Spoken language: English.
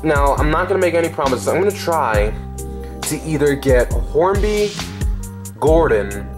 Now, I'm not gonna make any promises. I'm gonna try to either get Hornby, Gordon,